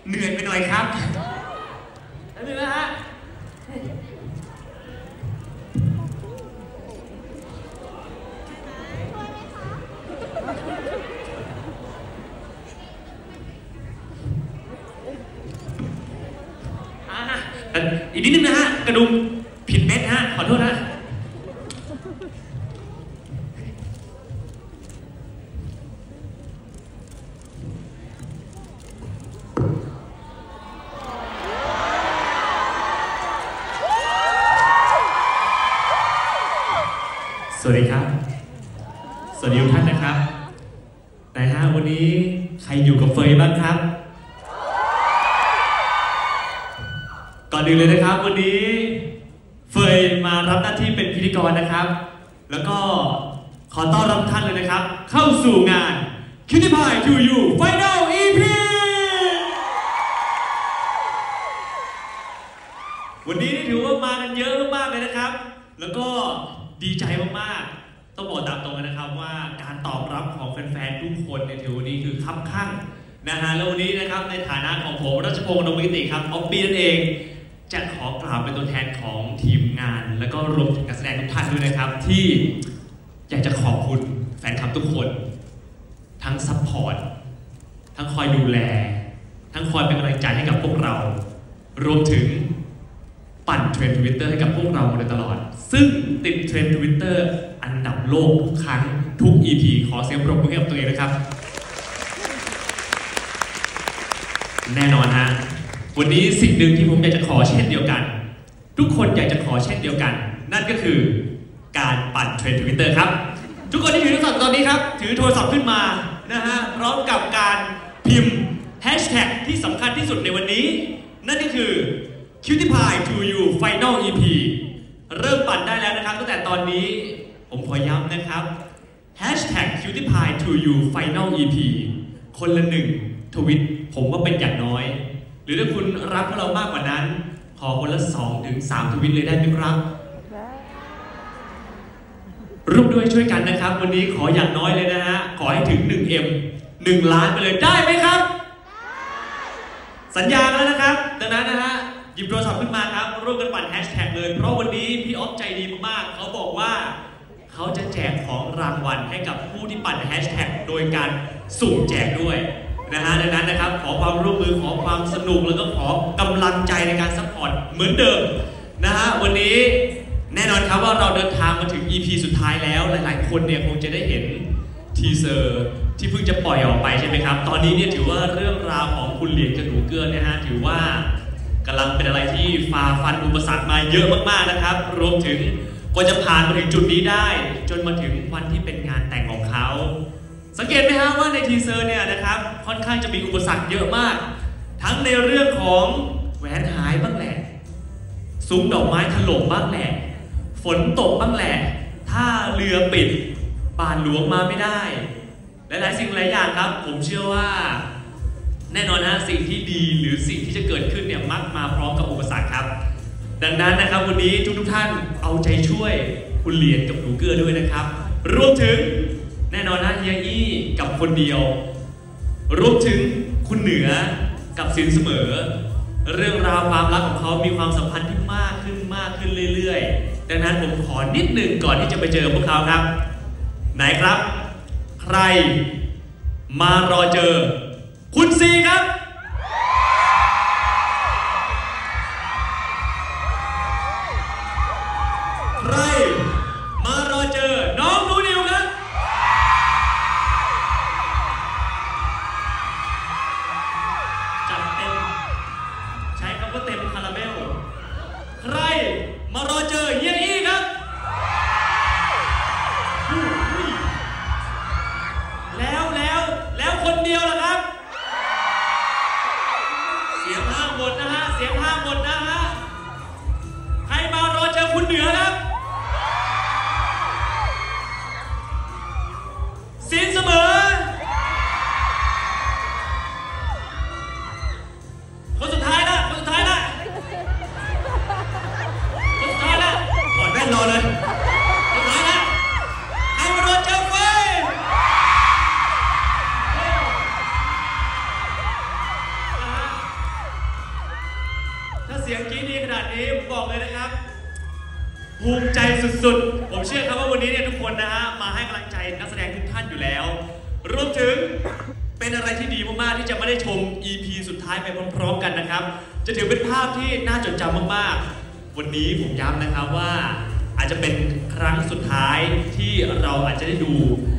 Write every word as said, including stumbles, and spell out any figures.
เหนื่อยไปหน่อยครับได้ไหมฮะอีกนิดนึงนะฮะกระดุมผิดเม็ดฮะขอโทษนะสวัสดีครับสวัสดีทุกท่านนะครับไหนฮะวันนี้ใครอยู่กับเฟยบ้างครับก่อนอื่นเลยนะครับวันนี้เฟยมารับหน้าที่เป็นพิธีกรนะครับแล้วก็ขอต้อนรับท่านเลยนะครับเข้าสู่งาน Cutie Pie to You Final อี พี วันนี้ถือว่ามากันเยอะมากเลยนะครับแล้วก็ดีใจมากๆต้องบอกตามตรงเลยนะครับว่าการตอบรับของแฟนๆทุกคนในถือวันนี้คือคับคั่งนะฮะแล้ววันนี้นะครับในฐานะของผมรัชพงษ์นงมิติครับออฟบี้นั่นเองจะขอกล่าวเป็นตัวแทนของทีมงานแล้วก็รวมถึงนักแสดงทุกท่านด้วยนะครับที่อยากจะขอบคุณแฟนคลับทุกคนทั้งซัพพอร์ตทั้งคอยดูแลทั้งคอยเป็นกำลังใจให้กับพวกเรารวมถึงปั่นเทรนด์ Twitter ให้กับพวกเรามาโดยตลอดซึ่งติดเทรนด์ Twitter อันดับโลกทุกครั้งทุก อี พี ขอเสียงปรบมือให้กับตัวเองนะครับแน่นอนฮะวันนี้สิ่งหนึ่งที่ผมอยากจะขอเช่นเดียวกันทุกคนอยากจะขอเช่นเดียวกันนั่นก็คือการปั่นเทรนด์ Twitter ครับทุกคนที่ถือโทรศัพท์ตอนนี้ครับถือโทรศัพท์ขึ้นมานะฮะพร้อมกับการพิมพ์แฮชแท็กที่สำคัญที่สุดในวันนี้นั่นก็คือ Cutie Pie to You Final อี พี เริ่มปั่นได้แล้วนะครับตั้งแต่ตอนนี้ผมขอย้ำนะครับ Hashtag Cutie Pie to You Final อี พี คนละหนึ่งทวิตผมว่าเป็นอย่างน้อยหรือถ้าคุณรักเรามากกว่านั้นขอคนละสองถึงสามทวิตเลยได้ไหมครับร่วมด้วยช่วยกันนะครับวันนี้ขออย่างน้อยเลยนะฮะขอให้ถึง หนึ่งเอ็ม หนึ่งล้านไปเลยได้ไหมครับสัญญาแล้วนะครับดังนั้นนะฮะหยิบโทรศัพท์ขึ้นมาครับร่วมกันปั่นแฮชแท็กเลยเพราะวันนี้พี่ออฟใจดีมากๆเขาบอกว่าเขาจะแจกของรางวัลให้กับผู้ที่ปั่นแฮชแท็กโดยการสุ่มแจกด้วยนะฮะดังนั้นนะครับขอความร่วมมือขอความสนุกแล้วก็ขอกำลังใจในการซัพพอร์ตเหมือนเดิมนะฮะวันนี้แน่นอนครับว่าเราเดินทางมาถึง อี พี สุดท้ายแล้วหลายๆคนเนี่ยคงจะได้เห็นทีเซอร์ที่เพิ่งจะปล่อยออกไปใช่ไหมครับตอนนี้เนี่ยถือว่าเรื่องราวของคุณเหลียงกับหนูเกื้อเนี่ยฮะถือว่ากำลังเป็นอะไรที่ฝ่าฟันอุปสรรคมาเยอะมากๆนะครับรวมถึงกว่าจะผ่านมาถึงจุดนี้ได้จนมาถึงวันที่เป็นงานแต่งของเขาสังเกตไหมฮะว่าในทีเซอร์เนี่ยนะครับค่อนข้างจะมีอุปสรรคเยอะมากทั้งในเรื่องของแหวนหายบ้างแหละซุ้มดอกไม้ถล่มบ้างแหละฝนตกบ้างแหละท่าเรือปิดบาทหลวงมาไม่ได้หลายๆสิ่งหลายอย่างครับผมเชื่อว่าแน่นอนนะสิ่งที่ดีหรือสิ่งที่จะเกิดขึ้นเนี่ยมักมาพร้อมกับอุปสรรคครับดังนั้นนะครับวันนี้ทุกๆท่านเอาใจช่วยคุณเหรียญกับหนูเกื้อด้วยนะครับรวมถึงแน่นอนนะเฮียอี้กับคนเดียวรวมถึงคุณเหนือกับสินเสมอเรื่องราวความรักของเขามีความสัมพันธ์ที่มากขึ้นมากขึ้นเรื่อยๆดังนั้นผมขอนิดหนึ่งก่อนที่จะไปเจอพวกเขาครับไหนครับใครมารอเจอคุณซีครับใครมารอเจอน้องหนูนิวครับจัดเต็มใช้คำว่าเต็มคาราเมลใครมารอเจอเฮียอี้ครับแล้วแล้วแล้วคนเดียวล่ะครับเสียงห้ามหมดนะฮะเสียงห้ามหมดนะฮะใครมารอเจอคุณเหนือครับสินเสมอคนสุดท้ายละคนสุดท้ายละคนสุดท้ายละถอดแว่นรอเลยคนสุดท้ายละใครมารอเจอเฟ้ยสียงกรี๊ดดีขนาดนี้ผมบอกเลยนะครับภูมิใจสุดๆผมเชื่อครับว่าวันนี้เนี่ยทุกคนนะฮะมาให้กำลังใจนักแสดงทุกท่านอยู่แล้วรวมถึงเป็นอะไรที่ดีมากๆที่จะไม่ได้ชม อี พี สุดท้ายไปพร้อมๆกันนะครับจะถือเป็นภาพที่น่าจดจำมากๆวันนี้ผมย้ำนะครับว่าอาจจะเป็นครั้งสุดท้ายที่เราอาจจะได้ดู